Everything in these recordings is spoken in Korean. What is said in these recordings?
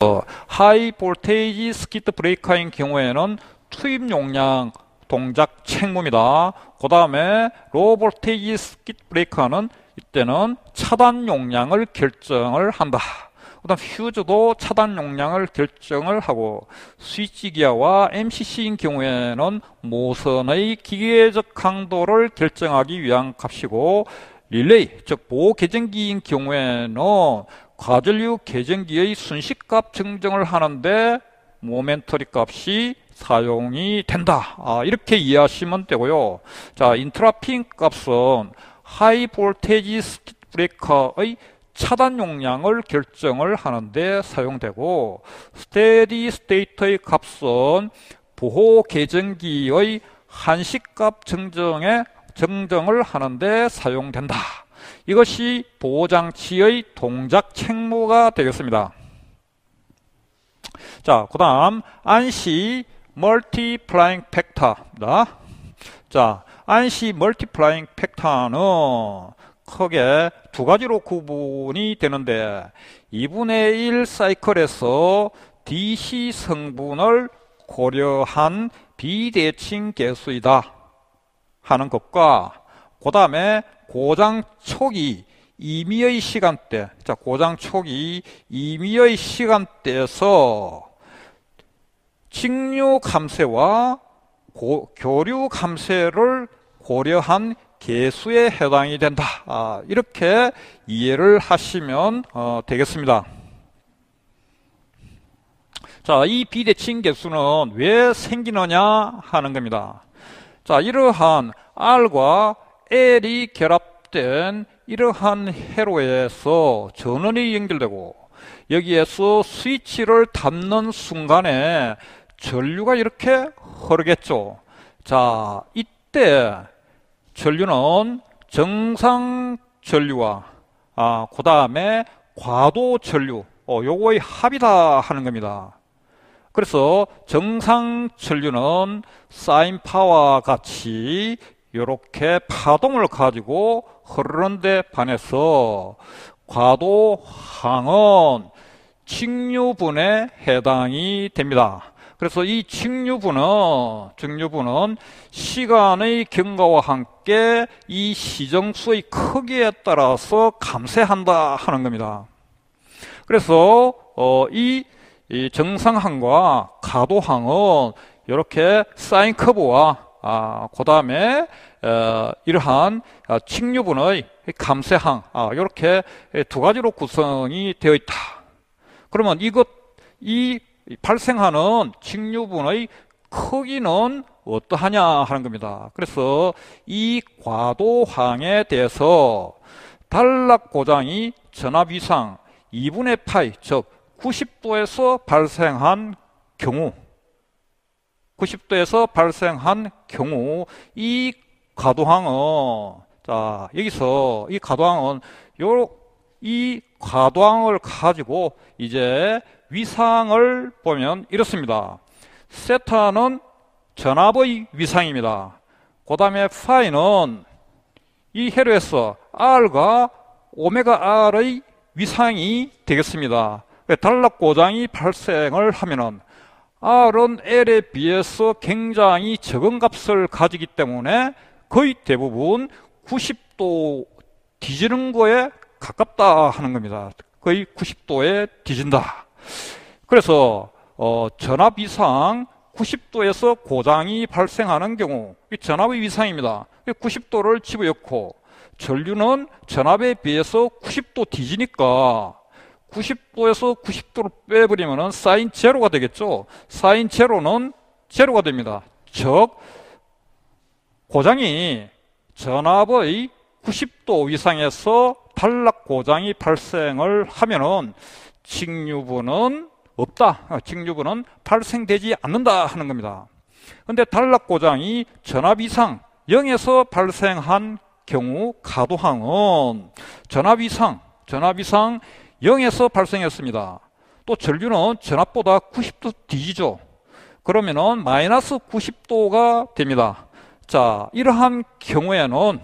하이 볼테이지 스킷 브레이커인 경우에는 투입 용량 동작 책무입니다. 그 다음에 로우 볼테이지 스킷 브레이커는 이때는 차단 용량을 결정을 한다. 그 다음 휴즈도 차단 용량을 결정을 하고, 스위치 기어와 MCC인 경우에는 모선의 기계적 강도를 결정하기 위한 값이고, 릴레이 즉 보호 계정기인 경우에는 과전류 계정기의 순식값 증정을 하는데 모멘터리 값이 사용이 된다. 이렇게 이해하시면 되고요. 자, 인트라핀 값은 하이 볼테이지 스킷 브레이커의 차단 용량을 결정을 하는데 사용되고, 스테디 스테이터의 값은 보호 계정기의 한시값 정정을 하는데 사용된다. 이것이 보호장치의 동작 책무가 되겠습니다. 자, 그 다음 안시 멀티플라잉 팩터입니다. 자, 안시 멀티플라잉 팩터는 크게 두 가지로 구분이 되는데, 2분의 1 사이클에서 DC 성분을 고려한 비대칭 계수이다 하는 것과, 그 다음에 고장 초기 임의의 시간대, 자, 고장 초기 임의의 시간대에서 직류 감쇄와 교류 감쇄를 고려한 계수에 해당이 된다. 이렇게 이해를 하시면 되겠습니다. 자, 이 비대칭 계수는 왜 생기느냐 하는 겁니다. 자, 이러한 R과 L이 결합된 이러한 회로에서 전원이 연결되고, 여기에서 스위치를 닫는 순간에 전류가 이렇게 흐르겠죠. 자, 이때 전류는 정상 전류와 그 다음에 과도 전류, 요거의 합이다 하는 겁니다. 그래서 정상 전류는 사인 파워와 같이 이렇게 파동을 가지고 흐르는데 반해서 과도항은 직류분에 해당이 됩니다. 그래서 이 직류분은 시간의 경과와 함께 이 시정수의 크기에 따라서 감쇄한다 하는 겁니다. 그래서 이 정상항과 과도항은 이렇게 사인 커브와 그 다음에 이러한 직류분의 감쇄항, 이렇게 두 가지로 구성이 되어 있다. 그러면 이 발생하는 직류분의 크기는 어떠하냐 하는 겁니다. 그래서 이 과도항에 대해서 단락 고장이 전압 이상 2분의 파이, 즉 90도에서 발생한 경우, 90도에서 발생한 경우 이 과도항은, 자, 여기서 이 과도항은 이 과도항을 가지고 이제 위상을 보면 이렇습니다. 세타는 전압의 위상입니다. 그 다음에 파이는 이 회로에서 R과 오메가 R의 위상이 되겠습니다. 단락 고장이 발생을 하면은 R은 L에 비해서 굉장히 적은 값을 가지기 때문에 거의 대부분 90도 뒤지는 거에 가깝다 하는 겁니다. 거의 90도에 뒤진다. 그래서 전압 이상 90도에서 고장이 발생하는 경우, 이 전압의 위상입니다. 90도를 집어넣고 전류는 전압에 비해서 90도 뒤지니까 90도에서 90도를 빼버리면 사인 제로가 되겠죠. 사인 제로는 제로가 됩니다. 즉 고장이 전압의 90도 이상에서 단락 고장이 발생을 하면은 직류분은 없다. 직류분은 발생되지 않는다 하는 겁니다. 그런데 단락 고장이 전압 이상 0에서 발생한 경우 가도항은 전압 이상 0에서 발생했습니다. 또 전류는 전압보다 90도 뒤지죠. 그러면은 마이너스 90도가 됩니다. 자, 이러한 경우에는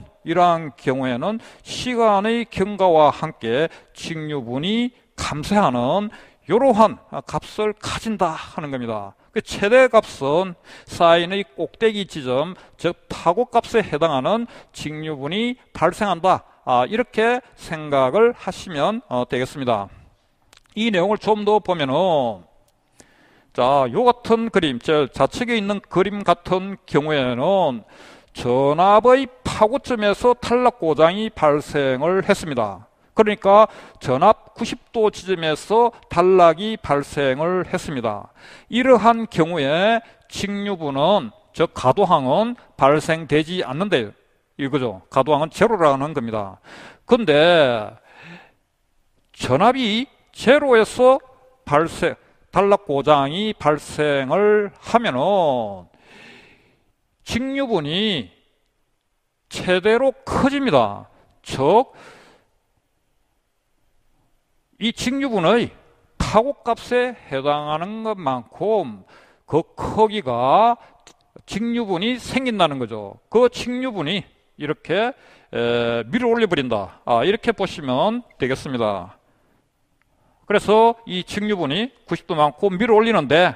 시간의 경과와 함께 직류분이 감쇄하는 이러한 값을 가진다 하는 겁니다. 그 최대값은 사인의 꼭대기 지점, 즉 타고값에 해당하는 직류분이 발생한다. 이렇게 생각을 하시면 되겠습니다. 이 내용을 좀 더 보면은, 자, 요 같은 그림, 좌측에 있는 그림 같은 경우에는 전압의 파고점에서 탈락 고장이 발생을 했습니다. 그러니까 전압 90도 지점에서 탈락이 발생을 했습니다. 이러한 경우에 직류분은, 즉 가도항은 발생되지 않는데요. 이거죠. 가도항은 제로라는 겁니다. 근데 전압이 제로에서 탈락 고장이 발생을 하면은 직류분이 최대로 커집니다. 즉, 이 직류분의 타고값에 해당하는 것만큼 그 크기가 직류분이 생긴다는 거죠. 그 직류분이 이렇게 밀어 올려버린다. 이렇게 보시면 되겠습니다. 그래서 이 직류분이 90도 많고 밀어 올리는데,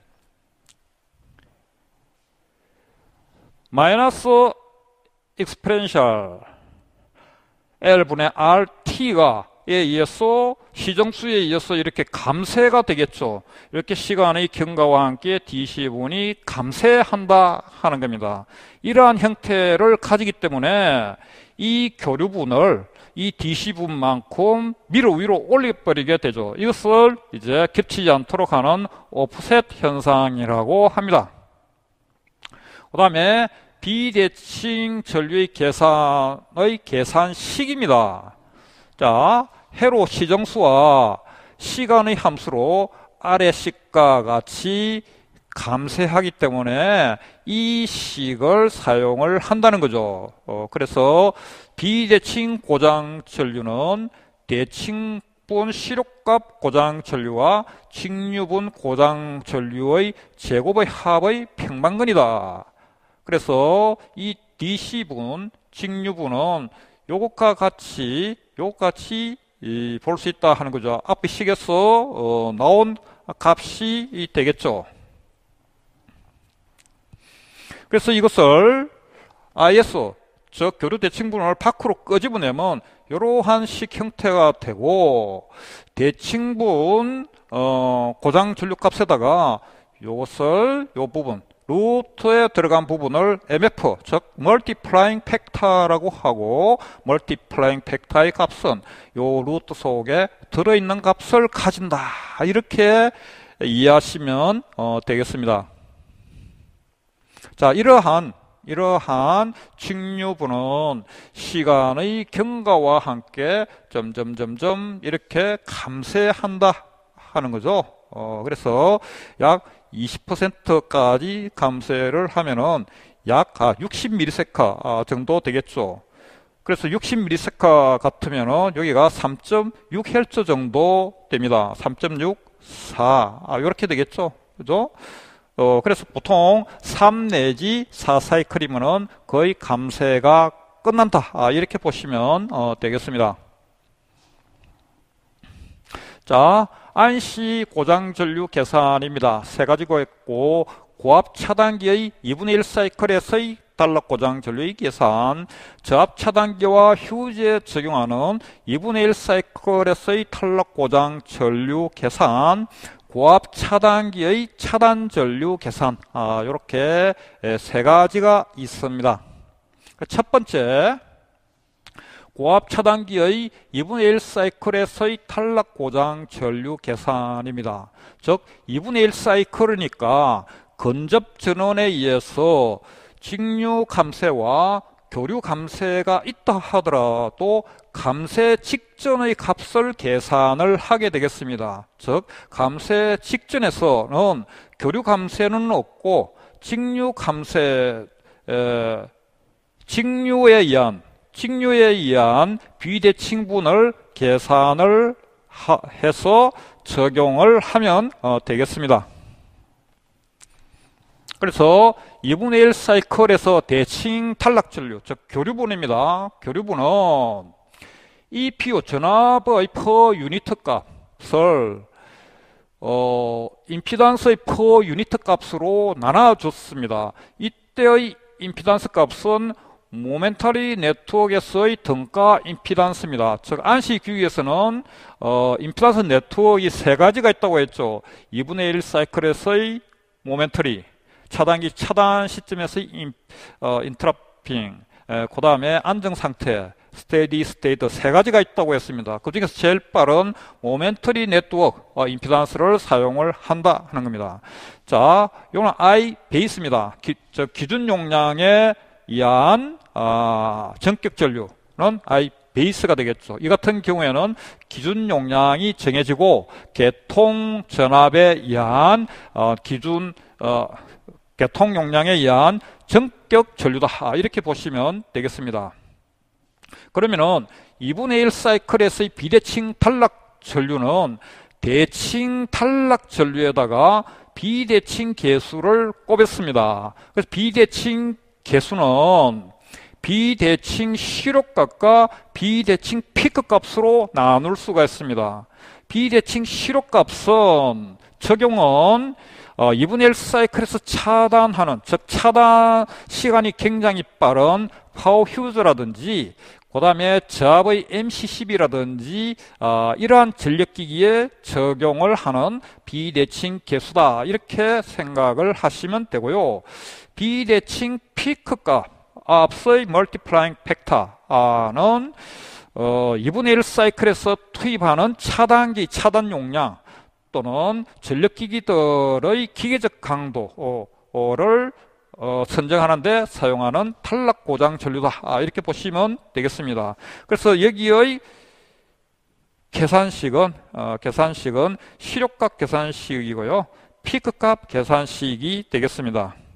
마이너스 익스포넨셜 L분의 RT가 에 의해서 시정수에 의해서 이렇게 감쇄가 되겠죠. 이렇게 시간의 경과와 함께 dc분이 감쇄한다 하는 겁니다. 이러한 형태를 가지기 때문에 이 교류분을 이 dc분만큼 위로 올려버리게 되죠. 이것을 이제 겹치지 않도록 하는 오프셋 현상이라고 합니다. 그 다음에 비대칭 전류의 계산의 계산식입니다. 자, 회로 시정수와 시간의 함수로 아래 식과 같이 감쇄하기 때문에 이 식을 사용을 한다는 거죠. 그래서 비대칭 고장 전류는 대칭분 시력값 고장 전류와 직류분 고장 전류의 제곱의 합의 평방근이다. 그래서 이 DC분, 직류분은 요것과 같이 볼 수 있다 하는 거죠. 앞에 식에서 나온 값이 되겠죠. 그래서 이것을 IS, 즉 교류 대칭분을 밖으로 끄집어내면 이러한 식 형태가 되고, 대칭분 고장 전류 값에다가 요것을 요 부분 루트에 들어간 부분을 MF, 즉 멀티플라잉 팩터라고 하고, 멀티플라잉 팩터의 값은 요 루트 속에 들어있는 값을 가진다. 이렇게 이해하시면 되겠습니다. 자, 이러한 직류분은 시간의 경과와 함께 점점 이렇게 감쇄한다 하는 거죠. 그래서 약 20%까지 감쇄를 하면은 약 60ms 정도 되겠죠. 그래서 60ms 같으면은 여기가 3.6Hz 정도 됩니다. 3.64 이렇게 되겠죠. 그죠? 그래서 보통 3 내지 4 사이클이면은 거의 감쇄가 끝난다. 이렇게 보시면 되겠습니다. 자, 안시 고장 전류 계산입니다. 세 가지가 있고, 고압 차단기의 2분의 1 사이클에서의 탈락 고장 전류의 계산, 저압 차단기와 휴지에 적용하는 2분의 1 사이클에서의 탈락 고장 전류 계산, 고압 차단기의 차단 전류 계산, 이렇게 세 가지가 있습니다. 첫 번째, 고압 차단기의 2분의 1 사이클에서의 탈락 고장 전류 계산입니다. 즉 2분의 1 사이클이니까 근접 전원에 의해서 직류 감쇄와 교류 감쇄가 있다 하더라도 감쇄 직전의 값을 계산을 하게 되겠습니다. 즉 감쇄 직전에서는 교류 감쇄는 없고 직류 감쇄, 직류에 의한 비대칭분을 계산을 해서 적용을 하면 되겠습니다. 그래서 2분의 1 사이클에서 대칭 탈락 전류, 즉 교류분입니다. 교류분은 EPU 전압의 퍼 유니트 값을 임피던스의 퍼 유니트 값으로 나눠줬습니다. 이때의 임피던스 값은 모멘터리 네트워크에서의 등가 임피던스입니다. 즉 안시 기기에서는 임피던스 네트워크가 세 가지가 있다고 했죠. 2분의 1 사이클에서의 모멘터리, 차단기 차단 시점에서의 인터럽핑, 그 다음에 안정상태, 스테디 스테이트 세 가지가 있다고 했습니다. 그 중에서 제일 빠른 모멘터리 네트워크 임피던스를 사용을 한다 하는 겁니다. 자, 이거는 I 베이스입니다. 기준 용량에 의한 전격 전류는 I 베이스가 되겠죠. 이 같은 경우에는 기준 용량이 정해지고 개통 전압에 의한 개통 용량에 의한 전격 전류다. 이렇게 보시면 되겠습니다. 그러면은 2분의 1 사이클에서의 비대칭 탈락 전류는 대칭 탈락 전류에다가 비대칭 계수를 꼽았습니다. 그래서 비대칭 계수는 비대칭 시력값과 비대칭 피크 값으로 나눌 수가 있습니다. 비대칭 시력값은 적용은 2분의 1 사이클에서 차단하는, 즉 차단 시간이 굉장히 빠른 파워 휴즈라든지 그 다음에 저압의 MC10이라든지 이러한 전력기기에 적용을 하는 비대칭 계수다, 이렇게 생각을 하시면 되고요. 비대칭 피크값, 앞서의 멀티플라잉 팩터는 2분의 1 사이클에서 투입하는 차단기 차단 용량 또는 전력기기들의 기계적 강도를 선정하는 데 사용하는 탈락 고장 전류다, 이렇게 보시면 되겠습니다. 그래서 여기의 계산식은 시력값 계산식이고요, 피크값 계산식이 되겠습니다.